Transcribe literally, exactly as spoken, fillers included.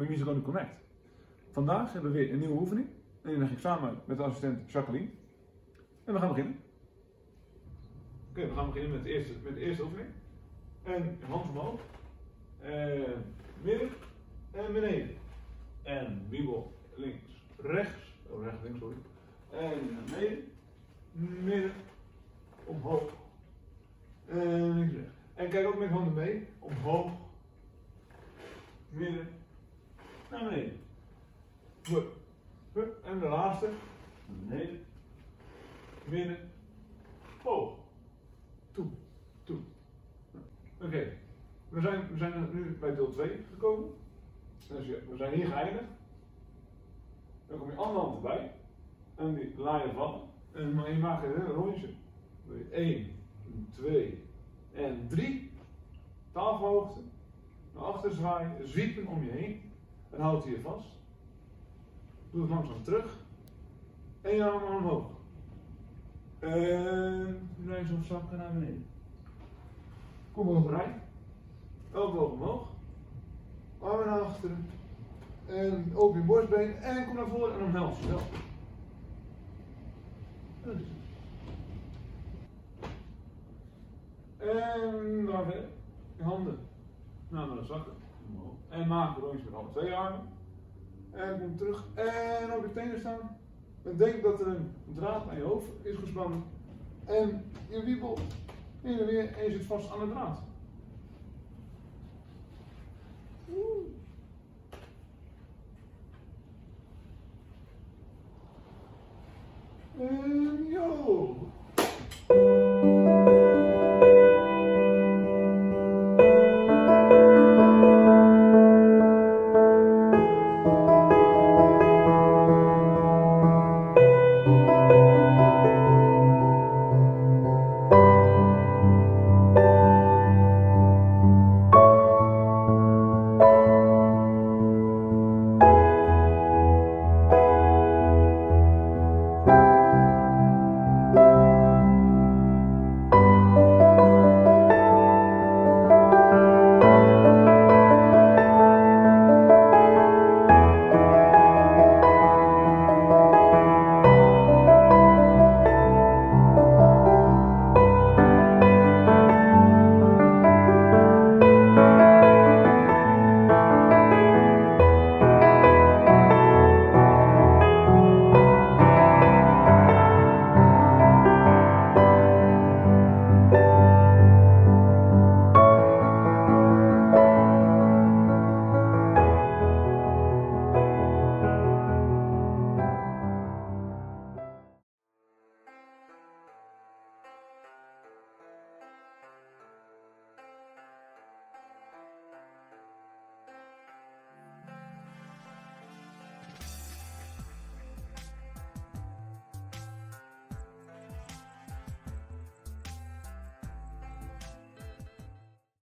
with Music on the Connect. Vandaag hebben we weer een nieuwe oefening. En die leg ik samen met de assistent Jacqueline. En we gaan beginnen. Oké, okay, we gaan beginnen met de eerste, met de eerste oefening. En hand omhoog. En midden. En beneden. En wiebel links, rechts. Oh, rechts, links, sorry. En beneden. Midden. Omhoog. En links, rechts. En kijk ook met handen mee. Omhoog. Midden. Naar beneden. Hup. Hup. En de laatste. Beneden. Midden. Hoog. Toe. Toe. Oké. Okay. We zijn, we zijn nu bij deel twee gekomen. Dus we zijn hier geëindigd. Dan kom je andere hand erbij. En die laat je vallen. En je maakt een rondje. één, twee en drie. Tafelhoogte. Naar achter zwaaien. Zwiepen om je heen. En houd hier vast. Doe het langzaam terug. En je arm omhoog. En rechts of zakken naar beneden. Kom overeind. Elleboog omhoog. Armen naar achteren. En open je borstbeen. En kom naar voren en omhels jezelf. Dat is het. En dan verder. Je handen naar de zakken. Omhoog. En maak een rondje met alle twee armen. En kom terug. En op je tenen staan. En denk dat er een draad aan je hoofd is gespannen. En je wiebelt heen en weer en je zit vast aan de draad. Oeh. En yo,